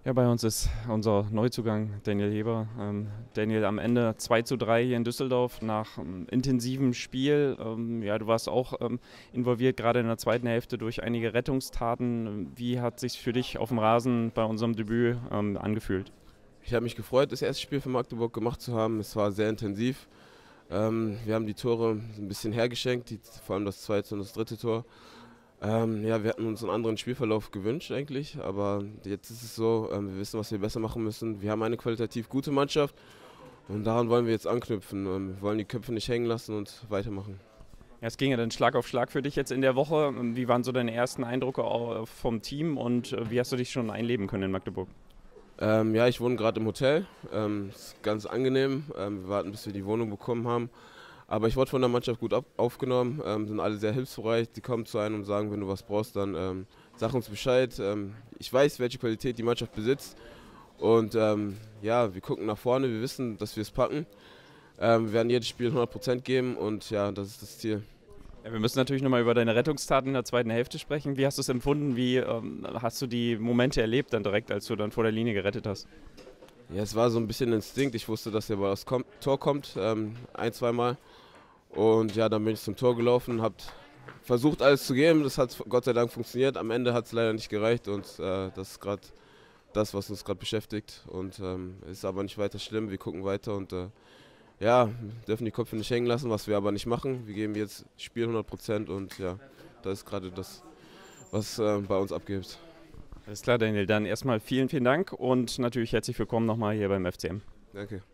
Ja, bei uns ist unser Neuzugang Daniel Heber. Daniel, am Ende 2:3 hier in Düsseldorf nach intensivem Spiel. Ja, du warst auch involviert, gerade in der zweiten Hälfte durch einige Rettungstaten. Wie hat sich für dich auf dem Rasen bei unserem Debüt angefühlt? Ich habe mich gefreut, das erste Spiel für Magdeburg gemacht zu haben. Es war sehr intensiv. Wir haben die Tore ein bisschen hergeschenkt, vor allem das zweite und das dritte Tor. Ja, wir hatten uns einen anderen Spielverlauf gewünscht eigentlich, aber jetzt ist es so, wir wissen, was wir besser machen müssen. Wir haben eine qualitativ gute Mannschaft und daran wollen wir jetzt anknüpfen. Wir wollen die Köpfe nicht hängen lassen und weitermachen. Ja, es ging ja dann Schlag auf Schlag für dich jetzt in der Woche. Wie waren so deine ersten Eindrücke vom Team und wie hast du dich schon einleben können in Magdeburg? Ja, ich wohne gerade im Hotel. Ist ganz angenehm. Wir warten, bis wir die Wohnung bekommen haben. Aber ich wurde von der Mannschaft gut aufgenommen, sind alle sehr hilfsbereit. Die kommen zu einem und sagen, wenn du was brauchst, dann sag uns Bescheid. Ich weiß, welche Qualität die Mannschaft besitzt. Und ja, wir gucken nach vorne, wir wissen, dass wir es packen. Wir werden jedes Spiel 100% geben und ja, das ist das Ziel. Ja, wir müssen natürlich nochmal über deine Rettungstaten in der zweiten Hälfte sprechen. Wie hast du es empfunden? Wie hast du die Momente erlebt dann direkt, als du dann vor der Linie gerettet hast? Ja, es war so ein bisschen Instinkt. Ich wusste, dass der Ball aufs Tor kommt, ein, zweimal. Und ja, dann bin ich zum Tor gelaufen, habe versucht alles zu geben. Das hat Gott sei Dank funktioniert. Am Ende hat es leider nicht gereicht und das ist gerade das, was uns gerade beschäftigt. Und ist aber nicht weiter schlimm. Wir gucken weiter und ja, dürfen die Köpfe nicht hängen lassen, was wir aber nicht machen. Wir geben jetzt Spiel 100% und ja, das ist gerade das, was bei uns abgeht. Alles klar, Daniel. Dann erstmal vielen, vielen Dank und natürlich herzlich willkommen nochmal hier beim FCM. Danke.